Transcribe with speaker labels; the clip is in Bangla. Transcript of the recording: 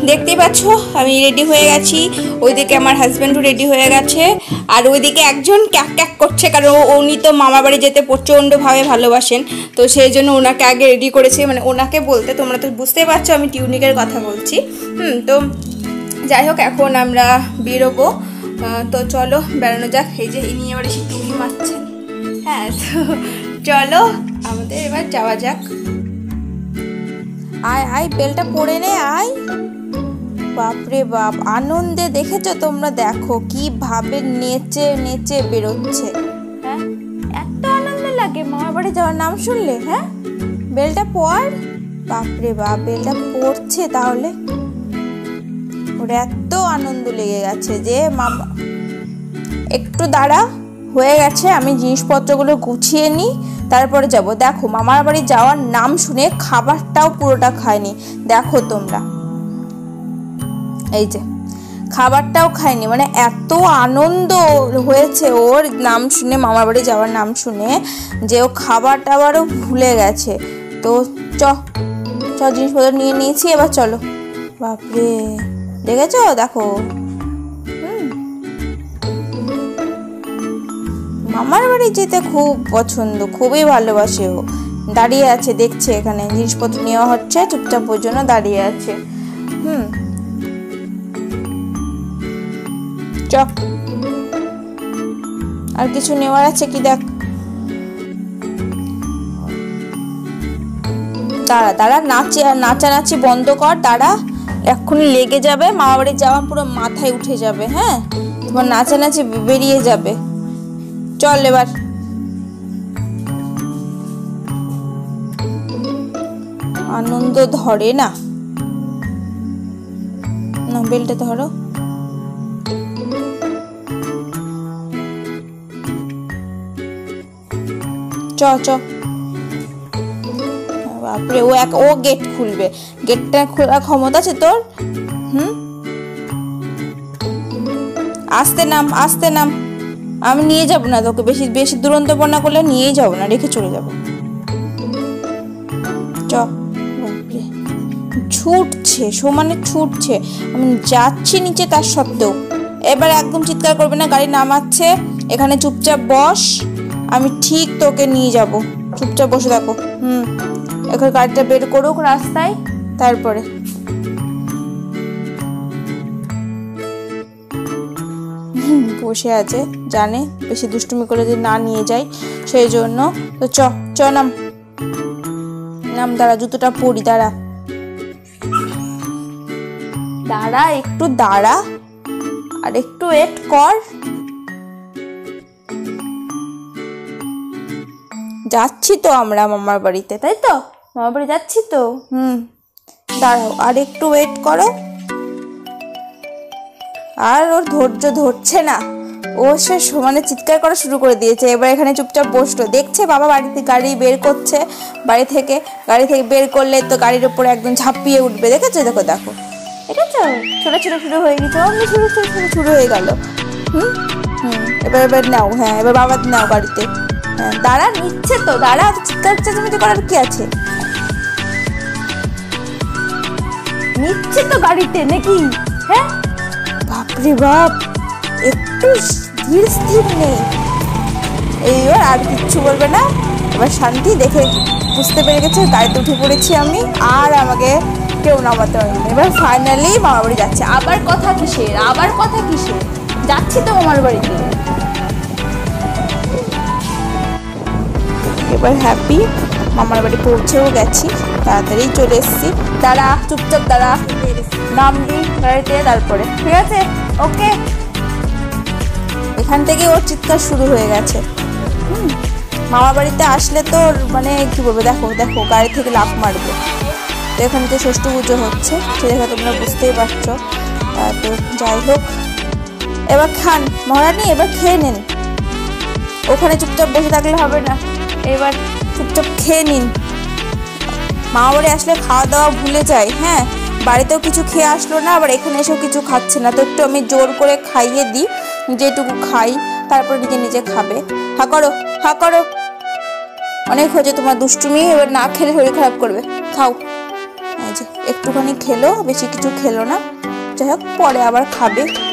Speaker 1: দেখতেই পাচ্ছ আমি রেডি হয়ে গেছি, ওইদিকে আমার হাজব্যান্ডও রেডি হয়ে গেছে, আর ওইদিকে একজন ক্যাক ক্যাক করছে, কারণ উনি তো মামার বাড়ি যেতে প্রচণ্ডভাবে ভালোবাসেন, তো সেই জন্য ওনাকে আগে রেডি করেছি, মানে ওনাকে বলতে তোমরা তো বুঝতেই পারছো আমি টিউনিকের কথা বলছি। তো যাই হোক এখন আমরা বেরোবো, তো চলো বেড়ানো যাক। এই যে ইনি এবার এসে টুকি মারছেন, হ্যাঁ তো চলো আমাদের এবার যাওয়া যাক। আয় আয় বেলটা পড়ে নে আয়। বাপরে বাপ আনন্দে দেখেছো তোমরা, দেখো কিভাবে নেচে নেচে বেরোচ্ছে, হ্যাঁ এত আনন্দ লাগে মামার বাড়ি যাওয়ার নাম শুনলে। হ্যাঁ বেলটা পড়, বাপরে বাপ বেলটা পড়ছে, তাহলে ওর এত আনন্দ লেগে গেছে যে মামা। একটু দাঁড়া, হয়ে গেছে, আমি জিনিসপত্রগুলো গুছিয়ে নিই তারপরে যাব। দেখো মামার বাড়ি যাওয়ার নাম শুনে খাবারটাও পুরোটা খায়নি, দেখো তোমরা, এই যে খাবারটাও খায়নি, মানে এত আনন্দ হয়েছে ওর নাম শুনে, মামার বাড়ি যাওয়ার নাম শুনে, যে ও খাবার টাবারও ভুলে গেছে। তো চ জিনিসপত্র নিয়ে নিয়েছি, এবার চলো। বাপরে দেখেছো, দেখো মামার বাড়ি যেতে খুব পছন্দ, খুবই ভালোবাসে ও। দাঁড়িয়ে আছে দেখছে, এখানে জিনিসপত্র নেওয়া হচ্ছে, চুপচাপ ওর জন্য দাঁড়িয়ে আছে। চ আর কিছু নেওয়ার আছে কি দেখ। দাঁড়া দাঁড়া, নাচানাচি বন্ধ কর, দাঁড়া, এক্ষুনি লেগে যাবে, মামা বাড়ি যাওয়া পুরো মাথায় উঠে যাবে, হ্যাঁ তোমার নাচানাচি বেরিয়ে যাবে। চল এবার, আনন্দ ধরে না, বেলটা ধরো। চ বাপরে ও গেট খুলবে, গেটটা খোলার ক্ষমতা আছে তোর? আস্তে নাম, আস্তে নাম, আমি নিয়ে যাব না তোকে, বেশি বেশি দুরন্তপনা করলে নিয়েই যাব না, রেখে চলে যাব। চ বাপরে ছুটছে, সমানে ছুটছে, আমি যাচ্ছি নিচে তার সত্ত্বেও। এবার একদম চিৎকার করবে না, গাড়ি নামাচ্ছে, এখানে চুপচাপ বস, আমি ঠিক তোকে নিয়ে যাব, চুপচাপ বসে থাকো। এখন গাড়িটা বের করুক রাস্তায়, তারপরে বসে আছে, জানে বেশি দুষ্টুমি করে যদি না নিয়ে যাই সেই জন্য। তো চ নাম, দাঁড়া, জুতোটা পরি, দাঁড়া দাঁড়া, একটু দাঁড়া আর একটু ওয়েট কর। যাচ্ছি তো আমরা মামার বাড়িতে, তাই তো মামার বাড়ি যাচ্ছি তো। দাঁড়াও আর একটু ওয়েট করো। আর ওর ধৈর্য ধরছে না, ও সে সমানে চিৎকার করা শুরু করে দিয়েছে। এবার এখানে চুপচাপ বসলো, দেখছে বাবা বাড়িতে গাড়ি বের করছে, গাড়ি থেকে বের করলে তো গাড়ির উপরে একদম ঝাঁপিয়ে উঠবে, দেখেছো? দেখো দেখো, দেখেছো ছোট ছোট শুরু হয়ে গেছে, অন্য ছোট ছোট শুরু হয়ে গেল। এবার নাও, হ্যাঁ এবার বাবা নাও গাড়িতে। হ্যাঁ দাঁড়া, নিচ্ছে তো, দাঁড়া, চিৎকার চেঁচামেচি করার কি আছে, নিচ্ছে তো গাড়িতে নাকি? হ্যাঁ বাপরে বাপ, একটু ধীর স্থির নেই। এইবার আর কিচ্ছু বলবে না, এবার শান্তি, দেখে বুঝতে পেরে গেছে গাড়িতে উঠে পড়েছি আমি, আর আমাকে কেউ নামাতে পারবে না। এবার ফাইনালি মামার বাড়ি যাচ্ছে। আবার কথা কিসের, যাচ্ছি তো মামার বাড়িতে। এবার হ্যাপি, মামার বাড়ি পৌঁছেও গেছি, তাড়াতাড়ি চলে এসেছি। দাঁড়া, চুপচাপ দাঁড়া, নামবি গাড়িতে, তারপরে ঠিক আছে, ওকে। এখান থেকে ওর চিৎকার শুরু হয়ে গেছে। মামা বাড়িতে আসলে তো মানে কি বলবো, দেখো দেখো গাড়ি থেকে লাফ মারবে। তো এখানে তো ষষ্ঠী পুজো হচ্ছে, সেটা তোমরা বুঝতেই পারছো। তো যাই হোক, এবার খান মহারানী, এবার খেয়ে নেন, ওখানে চুপচাপ বসে থাকলে হবে না, এবার চুপচাপ খেয়ে নিন। মামা বাড়ি আসলে খাওয়া দাওয়া ভুলে যায়, হ্যাঁ বাড়িতেও কিছু খেয়ে আসলো না, আবার এখানে এসেও কিছু খাচ্ছে না, তো একটু আমি জোর করে খাইয়ে দিই, যেটুকু খাই তারপর নিজে নিজে খাবে। হা করো, অনেক হয়েছে তোমার দুষ্টুমি, এবার না খেলে শরীর খারাপ করবে, খাও। এই যে একটুখানি খেলো, বেশি কিছু খেলো না। যাই হোক, পরে আবার খাবে।